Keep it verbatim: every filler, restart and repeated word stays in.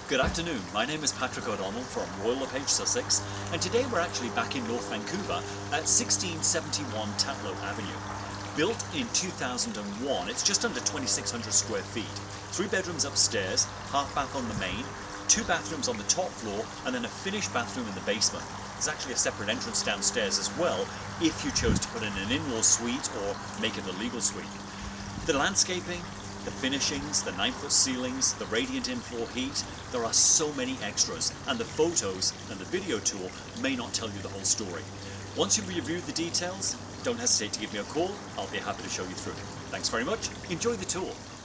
Good afternoon, my name is Patrick O'Donnell from Royal LePage, Sussex, and today we're actually back in North Vancouver at sixteen seventy-one Tatlow Avenue. Built in two thousand one, it's just under twenty-six hundred square feet. Three bedrooms upstairs, half bath on the main, two bathrooms on the top floor, and then a finished bathroom in the basement. There's actually a separate entrance downstairs as well, if you chose to put in an in-law suite or make it a legal suite. The landscaping, the finishings, the nine foot ceilings, the radiant in-floor heat, there are so many extras, and the photos and the video tour may not tell you the whole story. Once you've reviewed the details, don't hesitate to give me a call. I'll be happy to show you through. Thanks very much. Enjoy the tour.